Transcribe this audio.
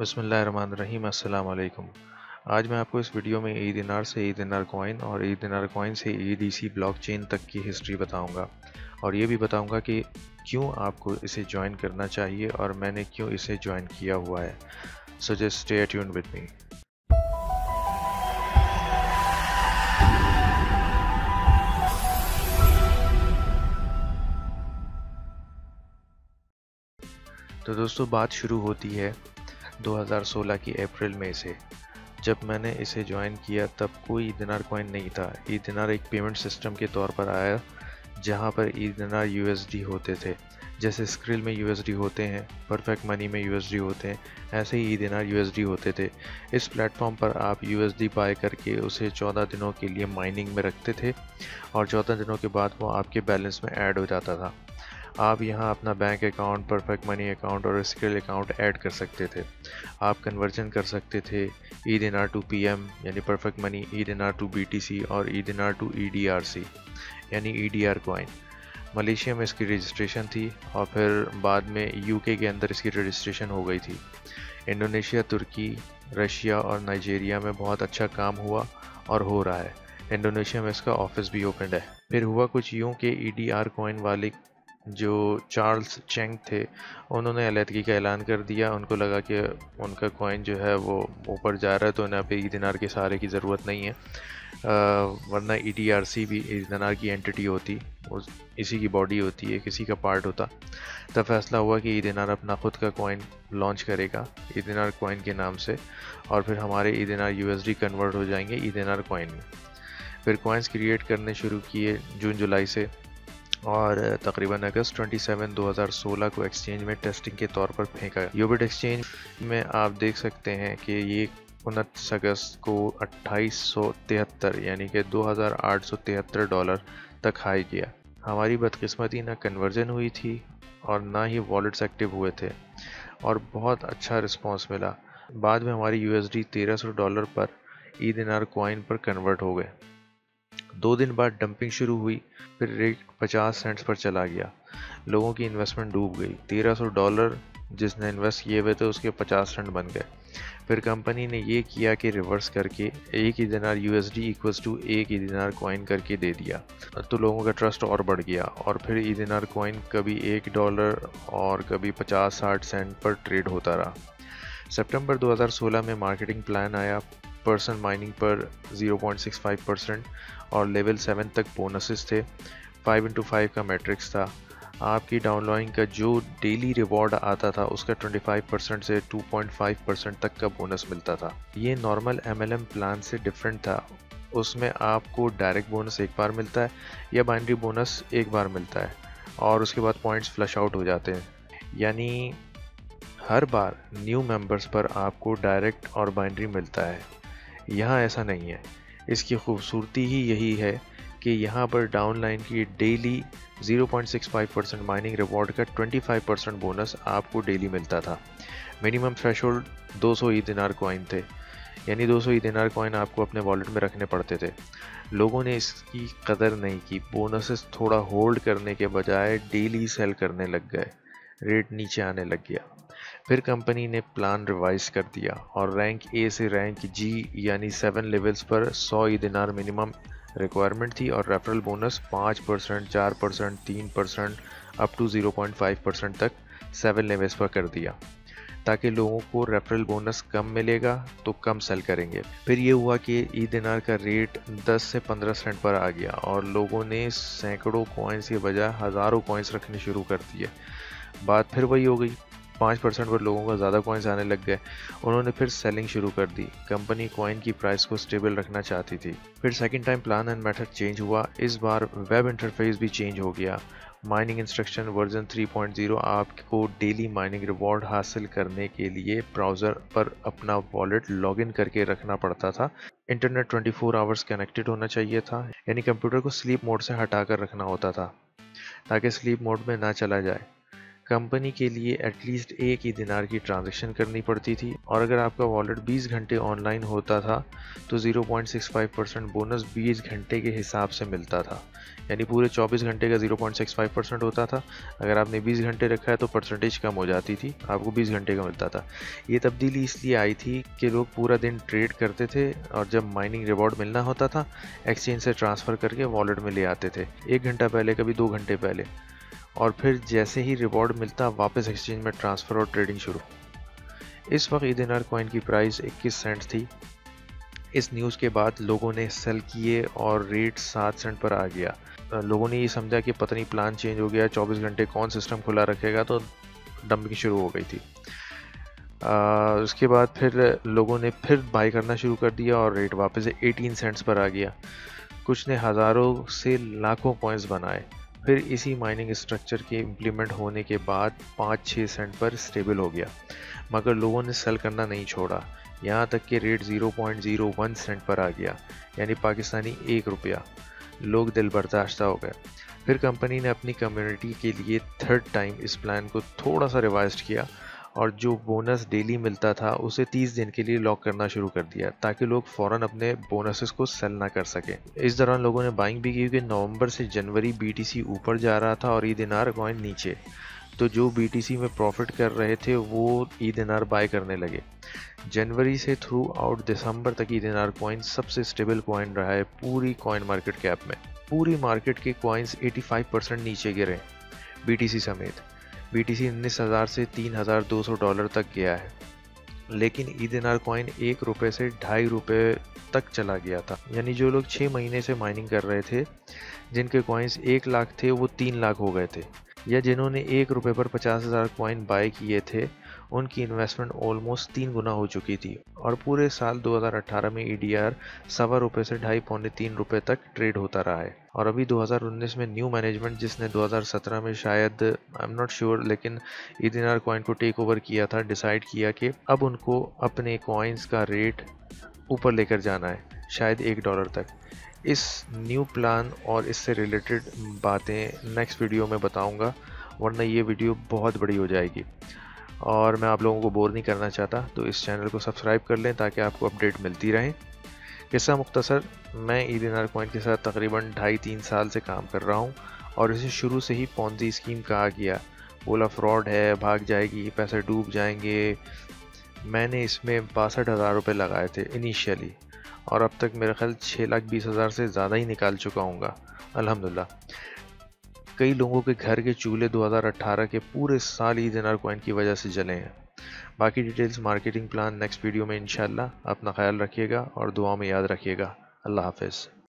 बिस्मिल्लाहिर्रहमानिर्रहीम अस्सलाम वालेकुम। आज मैं आपको इस वीडियो में ई दिनार से ई दिनार कॉइन और ई दिनार कॉइन से EDC ब्लॉकचेन तक की हिस्ट्री बताऊंगा और ये भी बताऊंगा कि क्यों आपको इसे ज्वाइन करना चाहिए और मैंने क्यों इसे ज्वाइन किया हुआ है। So just stay tuned with me. तो दोस्तों, बात शुरू होती है 2016 की अप्रैल मई से। जब मैंने इसे ज्वाइन किया तब कोई ई-दिनार कॉइन नहीं था। ई-दिनार एक पेमेंट सिस्टम के तौर पर आया जहां पर ई-दिनार USD होते थे। जैसे स्क्रिल में USD होते हैं, परफेक्ट मनी में USD होते हैं, ऐसे ही ई-दिनार USD होते थे। इस प्लेटफॉर्म पर आप USD बाय करके उसे 14 दिनों के लिए माइनिंग में रखते थे और 14 दिनों के बाद वो आपके बैलेंस में ऐड हो जाता था। आप यहां अपना bank account, perfect money account और स्क्रिल अकाउंट ऐड कर सकते थे। आप कन्वर्जन कर सकते थे ई-दिनार टू PM यानी perfect money, E Dinar to BTC और ई-दिनार टू EDRC यानी EDR कॉइन। मलेशिया में इसकी रजिस्ट्रेशन थी और फिर बाद में UK के अंदर इसकी रजिस्ट्रेशन हो गई थी। इंडोनेशिया, तुर्की, रशिया और नाइजीरिया में बहुत अच्छा काम हुआ और हो रहा है। इंडोनेशिया में इसका ऑफिस भी ओपन है। फिर हुआ कुछ यूं कि EDR कॉइन वाले जो चार्ल्स चेंग थे, उन्होंने अलहदगी का ऐलान कर दिया। उनको लगा कि उनका कॉइन जो है वो ऊपर जा रहा है तो उन्हें पे ई-दिनार के सहारे की ज़रूरत नहीं है। वरना EDRC भी ई-दिनार की एंटिटी होती, इसी की बॉडी होती है, किसी का पार्ट होता। तब फैसला हुआ कि ई-दिनार अपना खुद का कॉइन लॉन्च करेगा ई-दिनार कॉइन के नाम से, और फिर हमारे ई-दिनार USD कन्वर्ट हो जाएंगे ई-दिनार कॉइन में। फिर कॉइन्स क्रिएट करने शुरू किए जून जुलाई से और तकरीबन अगस्त 27, 2016 को एक्सचेंज में टेस्टिंग के तौर पर फेंका। यूबिट एक्सचेंज में आप देख सकते हैं कि ये 29 अगस्त को 2873 यानी कि $2873 तक हाई गया। हमारी बदकिस्मती ना कन्वर्जन हुई थी और ना ही वॉलेट्स एक्टिव हुए थे और बहुत अच्छा रिस्पांस मिला। बाद में हमारी USD $1300 पर ई-दिनार कॉइन पर कन्वर्ट हो गए। 2 दिन बाद डंपिंग शुरू हुई, फिर रेट 50 सेंट्स पर चला गया। लोगों की इन्वेस्टमेंट डूब गई। $1300 जिसने इन्वेस्ट किए हुए थे उसके 50 सेंट बन गए। फिर कंपनी ने ये किया कि रिवर्स करके एक ई दिनार USD इक्वल्स टू एक ई दिनार कॉइन करके दे दिया, तो लोगों का ट्रस्ट और बढ़ गया और फिर ई दिनार कॉइन कभी $1 और कभी 50-60 सेंट पर ट्रेड होता रहा। सितंबर 2016 में मार्केटिंग प्लान आया। पर्सन माइनिंग पर 0.65% और लेवल 7 तक बोनसेस थे। 5x5 का मैट्रिक्स था। आपकी डाउनलोडिंग का जो डेली रिवॉर्ड आता था उसका 25% से 2.5% तक का बोनस मिलता था। ये नॉर्मल MLM प्लान से डिफरेंट था। उसमें आपको डायरेक्ट बोनस एक बार मिलता है या बाइनरी बोनस एक बार मिलता है और उसके बाद पॉइंट्स फ्लश आउट हो जाते हैं। यानी हर बार न्यू मेंबर्स पर आपको डायरेक्ट और बाइनरी मिलता है। यहाँ ऐसा नहीं है। इसकी खूबसूरती ही यही है कि यहाँ पर डाउनलाइन की डेली 0.65% माइनिंग रिवॉर्ड का 25% बोनस आपको डेली मिलता था। मिनिमम थ्रेशोल्ड 200 ई-दिनार कॉइन थे, यानी 200 ई-दिनार कॉइन आपको अपने वॉलेट में रखने पड़ते थे। लोगों ने इसकी कदर नहीं की। बोनसेस थोड़ा होल्ड करने के बजाय डेली सेल करने लग गए। रेट नीचे आने लग गया। फिर कंपनी ने प्लान रिवाइज कर दिया और रैंक A से रैंक G यानी 7 लेवल्स पर 100 ई-दिनार मिनिमम रिक्वायरमेंट थी और रेफरल बोनस 5%, 4%, 3% अप टू 0.5% तक 7 लेवल्स पर कर दिया, ताकि लोगों को रेफरल बोनस कम मिलेगा तो कम सेल करेंगे। फिर ये हुआ कि ई-दिनार का रेट 10 से 15 सेंट पर आ गया और लोगों ने सैकड़ों कॉइन्स के बजाय हज़ारों कॉइन्स रखने शुरू कर दिए। बात फिर वही हो गई। 5% पर लोगों को ज़्यादा कॉइन्स आने लग गए। उन्होंने फिर सेलिंग शुरू कर दी। कंपनी कॉइन की प्राइस को स्टेबल रखना चाहती थी। फिर second time plan and method change हुआ। इस बार वेब इंटरफेस भी चेंज हो गया। माइनिंग इंस्ट्रक्शन वर्जन 3.0 आपको डेली माइनिंग रिवॉर्ड हासिल करने के लिए ब्राउज़र पर अपना वॉलेट लॉगिन करके रखना पड़ता था। इंटरनेट 24 आवर्स कनेक्टेड होना चाहिए था, यानी कंप्यूटर को स्लीप मोड से हटाकर रखना होता था ताकि स्लीप मोड में ना चला जाए। कंपनी के लिए एटलीस्ट एक ही दिनार की ट्रांजैक्शन करनी पड़ती थी, और अगर आपका वॉलेट 20 घंटे ऑनलाइन होता था तो 0.65% बोनस 20 घंटे के हिसाब से मिलता था। यानी पूरे 24 घंटे का 0.65% होता था। अगर आपने 20 घंटे रखा है तो परसेंटेज कम हो जाती थी, आपको 20 घंटे का मिलता था। ये तब्दीली इसलिए आई थी कि लोग पूरा दिन ट्रेड करते थे और जब माइनिंग रिवॉर्ड मिलना होता था एक्सचेंज से ट्रांसफ़र करके वॉलेट में ले आते थे, 1 घंटा पहले, कभी 2 घंटे पहले, और फिर जैसे ही रिवॉर्ड मिलता वापस एक्सचेंज में ट्रांसफ़र और ट्रेडिंग शुरू। इस वक्त ई-दिनार कॉइन की प्राइस 21 सेंट थी। इस न्यूज़ के बाद लोगों ने सेल किए और रेट 7 सेंट पर आ गया। लोगों ने ये समझा कि पता नहीं प्लान चेंज हो गया, 24 घंटे कौन सिस्टम खुला रखेगा, तो डंपिंग शुरू हो गई थी। उसके बाद फिर लोगों ने फिर बाई करना शुरू कर दिया और रेट वापस 18 सेंट्स पर आ गया। कुछ ने हज़ारों से लाखों कॉइन्स बनाए। फिर इसी माइनिंग स्ट्रक्चर के इम्प्लीमेंट होने के बाद 5-6 सेंट पर स्टेबल हो गया, मगर लोगों ने सेल करना नहीं छोड़ा, यहाँ तक कि रेट 0.01 सेंट पर आ गया, यानी पाकिस्तानी 1 रुपया। लोग दिल बर्दाश्त हो गए। फिर कंपनी ने अपनी कम्युनिटी के लिए थर्ड टाइम इस प्लान को थोड़ा सा रिवाइज किया और जो बोनस डेली मिलता था उसे 30 दिन के लिए लॉक करना शुरू कर दिया, ताकि लोग फ़ौरन अपने बोनसेस को सेल ना कर सकें। इस दौरान लोगों ने बाइंग भी की क्योंकि नवंबर से जनवरी BTC ऊपर जा रहा था और ई-दिनार कॉइन नीचे, तो जो BTC में प्रॉफिट कर रहे थे वो ई-दिनार बाय करने लगे। जनवरी से थ्रू आउट दिसंबर तक ई-दिनार कॉइन सबसे स्टेबल कॉइन रहा है पूरी कॉइन मार्केट कैप में। पूरी मार्केट के कॉइन्स 85% नीचे गिरे, BTC समेत। BTC 19,000 से $3,200 तक गया है, लेकिन ई-दिनार कॉइन 1 रुपये से 2.5 रुपये तक चला गया था। यानी जो लोग 6 महीने से माइनिंग कर रहे थे, जिनके कॉइन्स 1 लाख थे, वो 3 लाख हो गए थे, या जिन्होंने 1 रुपये पर 50,000 कॉइन बाय किए थे, उनकी इन्वेस्टमेंट ऑलमोस्ट 3 गुना हो चुकी थी। और पूरे साल 2018 में EDR 1.25 रुपये से 2.5 पौने 3 रुपये तक ट्रेड होता रहा है। और अभी 2019 में न्यू मैनेजमेंट, जिसने 2017 में शायद, आई एम नॉट श्योर, लेकिन ई-दिनार कॉइन को टेक ओवर किया था, डिसाइड किया कि अब उनको अपने कॉइन्स का रेट ऊपर लेकर जाना है, शायद $1 तक। इस न्यू प्लान और इससे रिलेटेड बातें नेक्स्ट वीडियो में बताऊंगा, वरना ये वीडियो बहुत बड़ी हो जाएगी और मैं आप लोगों को बोर नहीं करना चाहता। तो इस चैनल को सब्सक्राइब कर लें ताकि आपको अपडेट मिलती रहे। किस्सा मुख्तसर, मैं ई-दिनार कॉइन के साथ तकरीबन 2.5-3 साल से काम कर रहा हूँ और इसे शुरू से ही पोंजी स्कीम कहा गया। बोला फ्रॉड है, भाग जाएगी, पैसे डूब जाएंगे। मैंने इसमें 62,000 रुपये लगाए थे इनिशियली, और अब तक मेरा ख्याल 6,20,000 से ज़्यादा ही निकाल चुका हूँगा, अल्हम्दुलिल्लाह। कई लोगों के घर के चूल्हे 2018 के पूरे साल ई-दिनार कॉइन की वजह से जले हैं। बाकी details, marketing plan next video में इंशाल्लाह। अपना ख्याल रखिएगा और दुआ में याद रखिएगा। अल्लाह हाफ़िज़।